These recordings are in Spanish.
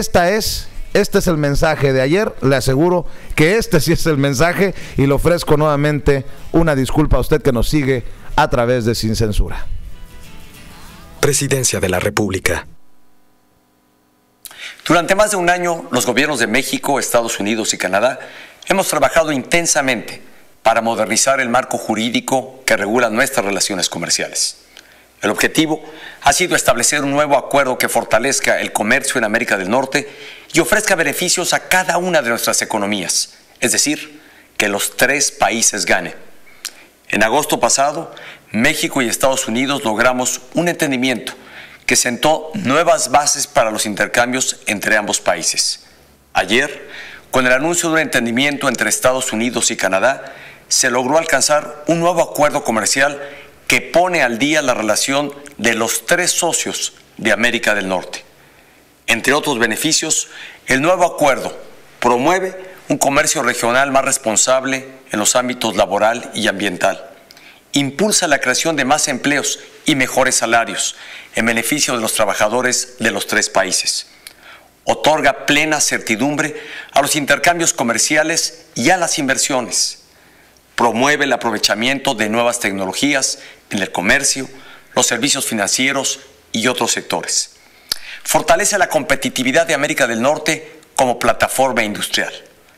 este es el mensaje de ayer. Le aseguro que este sí es el mensaje y le ofrezco nuevamente una disculpa a usted que nos sigue a través de Sin Censura. Presidencia de la República. Durante más de un año, los gobiernos de México, Estados Unidos y Canadá hemos trabajado intensamente para modernizar el marco jurídico que regula nuestras relaciones comerciales. El objetivo ha sido establecer un nuevo acuerdo que fortalezca el comercio en América del Norte y ofrezca beneficios a cada una de nuestras economías, es decir, que los tres países ganen. En agosto pasado, México y Estados Unidos logramos un entendimiento que sentó nuevas bases para los intercambios entre ambos países. Ayer, con el anuncio de un entendimiento entre Estados Unidos y Canadá, se logró alcanzar un nuevo acuerdo comercial que pone al día la relación de los tres socios de América del Norte. Entre otros beneficios, el nuevo acuerdo promueve un comercio regional más responsable en los ámbitos laboral y ambiental. Impulsa la creación de más empleos y mejores salarios en beneficio de los trabajadores de los tres países. Otorga plena certidumbre a los intercambios comerciales y a las inversiones. Promueve el aprovechamiento de nuevas tecnologías en el comercio, los servicios financieros y otros sectores. Fortalece la competitividad de América del Norte como plataforma industrial.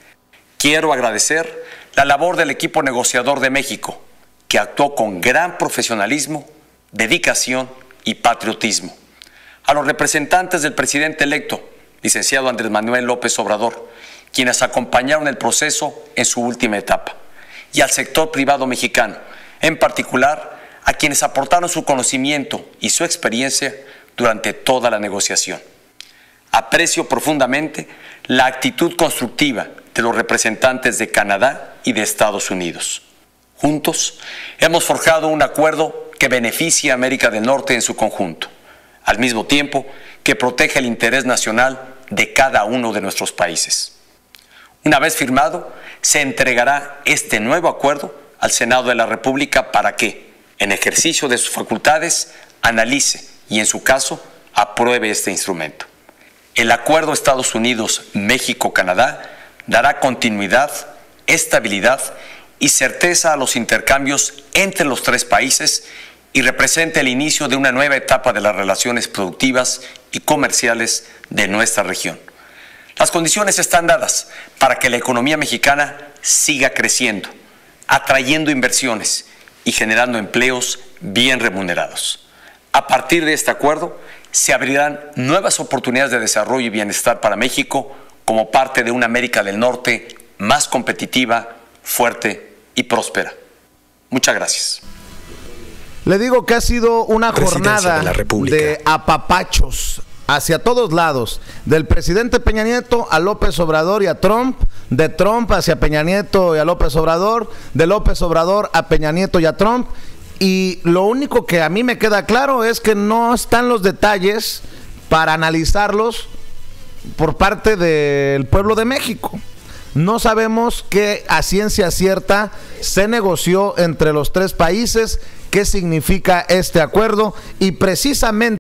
Quiero agradecer la labor del equipo negociador de México, que actuó con gran profesionalismo, dedicación y patriotismo. A los representantes del presidente electo, licenciado Andrés Manuel López Obrador, quienes acompañaron el proceso en su última etapa, y al sector privado mexicano, en particular a quienes aportaron su conocimiento y su experiencia durante toda la negociación. Aprecio profundamente la actitud constructiva de los representantes de Canadá y de Estados Unidos. Juntos hemos forjado un acuerdo que beneficia a América del Norte en su conjunto, al mismo tiempo que protege el interés nacional de cada uno de nuestros países. Una vez firmado, se entregará este nuevo acuerdo al Senado de la República para que, en ejercicio de sus facultades, analice y, en su caso, apruebe este instrumento. El acuerdo Estados Unidos-México-Canadá dará continuidad, estabilidad y certeza a los intercambios entre los tres países y representa el inicio de una nueva etapa de las relaciones productivas y comerciales de nuestra región. Las condiciones están dadas para que la economía mexicana siga creciendo, atrayendo inversiones y generando empleos bien remunerados. A partir de este acuerdo, se abrirán nuevas oportunidades de desarrollo y bienestar para México como parte de una América del Norte más competitiva, fuerte y próspera. Muchas gracias. Le digo que ha sido una jornada de apapachos hacia todos lados, del presidente Peña Nieto a López Obrador y a Trump, de Trump hacia Peña Nieto y a López Obrador, de López Obrador a Peña Nieto y a Trump, y lo único que a mí me queda claro es que no están los detalles para analizarlos por parte del pueblo de México. No sabemos qué a ciencia cierta se negoció entre los tres países, qué significa este acuerdo y precisamente